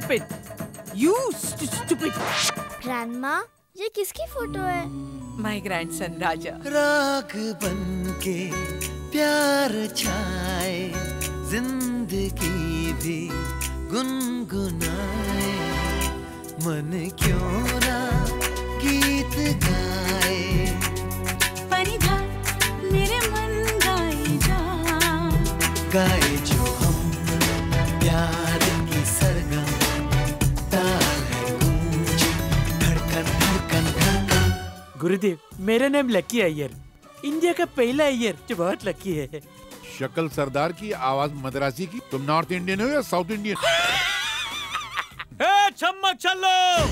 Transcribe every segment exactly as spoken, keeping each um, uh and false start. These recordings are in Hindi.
stupid. You st stupid. Grandma, ये किसकी फोटो है? My grandson राजा। राग बनके प्यार छाए, जिंदगी भी गुनगुनाए, मन क्यों ना गीत गाए। परिधा मेरे मन गाए जा, गाए जो हम प्यार की सरगम, ताल है गूंज, धड़कन धड़कन धड़कन। गुरुदेव, मेरा नाम लकी अय्यर, इंडिया का पहला अय्यर जो बहुत लकी है। शक्ल सरदार की, आवाज मद्रासी की। तुम नॉर्थ इंडियन हो या साउथ इंडियन? ए चम्मच चलो।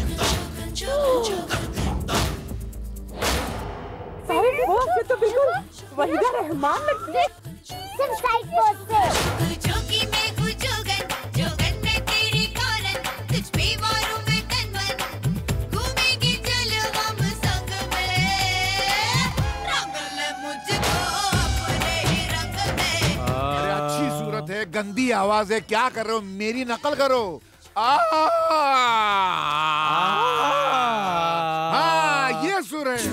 साहिब, वो ये तो बिल्कुल वहीदा रहमान लगती है। सिर्फ साइड पोज से। जोगी में गुजोगन, जोगन में तेरी कौरन, तुझ पे वारों में तनवन, घूमेगी चलो हम संग में, रंग ले मुझको अपने ही रंग में। अरे अच्छी सूरत है, गंदी आवाज है, क्या कर रहे हो? मेरी नकल करो। आ हाँ, ये सुर है।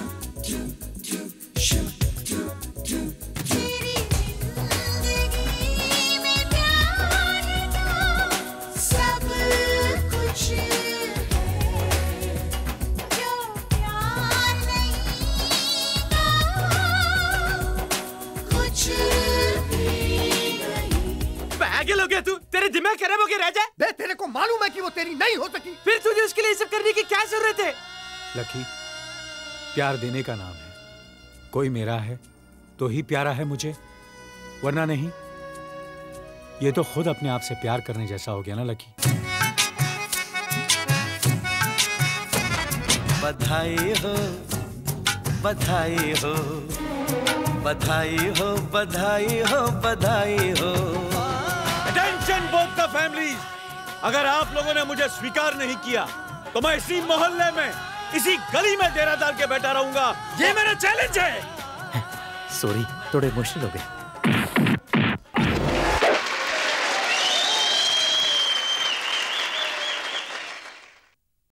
पागल हो गया तू? तेरे दिमाग खराब हो गया राजा? बे, तेरे को मालूम है कि वो तेरी नहीं हो सकी। फिर तुझे उसके लिए सब करने की क्या जरूरत है? लकी, प्यार देने का नाम है। कोई मेरा है तो ही प्यारा है मुझे, वरना नहीं। ये तो खुद अपने आप से प्यार करने जैसा हो गया ना लकी। बधाई हो, बधाई हो, बधाई हो, बधाई हो, बधाई हो। अटेंशन बोथ द फैमिलीज, अगर आप लोगों ने मुझे स्वीकार नहीं किया तो मैं इसी मोहल्ले में, इसी गली में डेरा डाल के बैठा रहूंगा। ये मेरा चैलेंज है। सॉरी, थोड़े इमोशनल हो गए।